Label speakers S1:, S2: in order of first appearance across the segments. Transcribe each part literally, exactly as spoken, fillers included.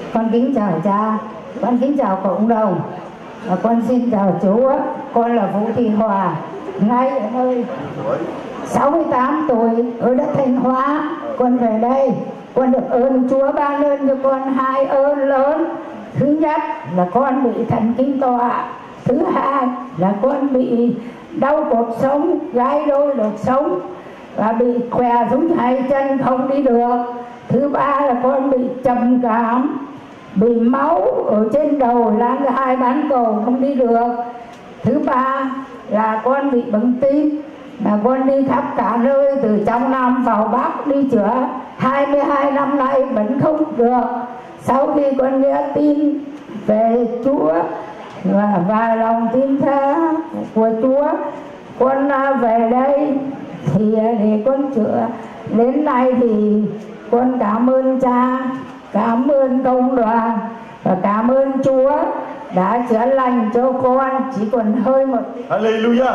S1: Con kính chào cha, con kính chào cộng đồng, và con xin chào Chúa. Con là Vũ Thị Hòa, ngay ở nơi sáu mươi tám tuổi ở đất Thanh Hóa. Con về đây, con được ơn Chúa ban ơn cho con hai ơn lớn. Thứ nhất là con bị thần kinh tọa, thứ hai là con bị đau cột sống, gai đôi đột sống và bị què xuống hai chân không đi được. Thứ ba là con bị trầm cảm, bị máu ở trên đầu lan ra hai bán cầu không đi được. Thứ ba là con bị bệnh tim, mà con đi khắp cả nơi từ trong Nam vào Bắc đi chữa hai mươi hai năm nay vẫn không được. Sau khi con nghe tin về Chúa và, và lòng tin tha của Chúa, con về đây thì để con chữa. Đến nay thì con cảm ơn cha, cảm ơn công đoàn và cảm ơn Chúa đã chữa lành cho con, chỉ còn hơi một.
S2: Hallelujah.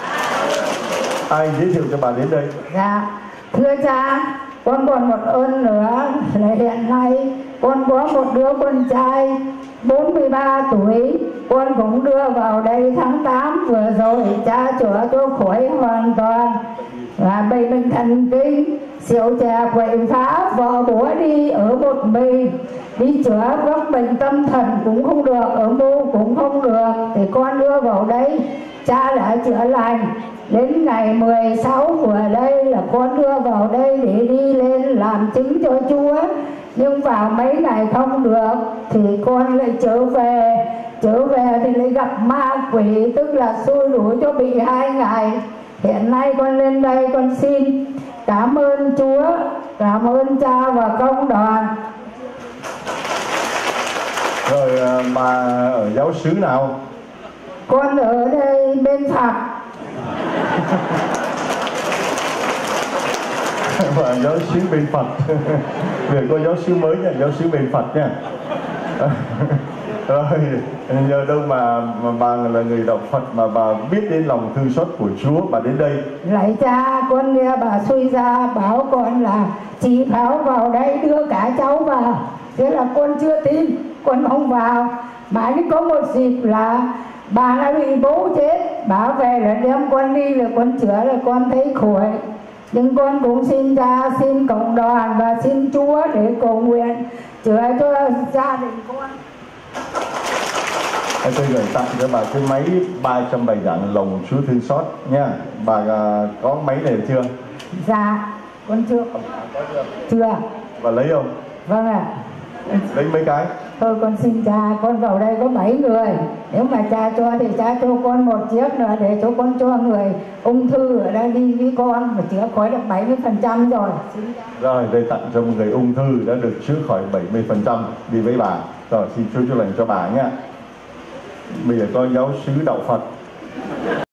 S2: Ai giới thiệu cho bà đến đây?
S1: Dạ, thưa cha, con còn một ơn nữa là hiện nay con có một đứa con trai bốn mươi ba tuổi, con cũng đưa vào đây tháng tám vừa rồi. Cha chữa cho khỏi hoàn toàn và bệnh bệnh thần kinh, rượu chè quậy phá, vợ bố đi ở một mình, đi chữa các bệnh tâm thần cũng không được, ở mô cũng không được, thì con đưa vào đây, cha đã chữa lành. Đến ngày mười sáu vừa đây là con đưa vào đây để đi lên làm chứng cho Chúa. Nhưng vào mấy ngày không được thì con lại trở về. Trở về thì lại gặp ma quỷ, tức là xui đuổi cho bị hai ngày. Hiện nay con lên đây con xin cảm ơn Chúa, cảm ơn cha và công đoàn.
S2: Rồi bà ở giáo xứ nào?
S1: Con ở đây bên Phật.
S2: Và giáo xứ bên Phật. Việc có giáo xứ mới nha, giáo xứ bên Phật nha. Rồi, nhờ đâu mà, mà bà là người đạo Phật mà bà biết đến lòng thương xót của Chúa, bà đến đây.
S1: Lạy cha, con nghe bà suy ra bảo con là chị Thảo vào đây đưa cả cháu vào. Thế là con chưa tin, con không vào. Mãi đến có một dịp là bà đã bị bố chết, bà về là đem con đi là con chữa là con thấy khỏi. Nhưng con cũng xin cha, xin cộng đoàn và xin Chúa để cầu nguyện chữa cho gia đình con.
S2: Tôi gửi tặng cho bà cái máy ba trăm bài giảng lòng Chúa thương xót nha. Bà uh, có máy này chưa?
S1: Dạ, con chưa. Chưa.
S2: Bà lấy không?
S1: Vâng ạ.
S2: Lấy mấy cái?
S1: Thôi con xin cha, con vào đây có bảy người. Nếu mà cha cho thì cha cho con một chiếc nữa để cho con cho người ung thư ở đây đi với con và chữa khỏi được bảy mươi phần trăm rồi.
S2: Rồi, đây tặng cho một người ung thư đã được chữa khỏi bảy mươi phần trăm đi với bà. Rồi, xin Chúa chúc lành cho bà nhé. Bây giờ có giáo xứ đạo Phật.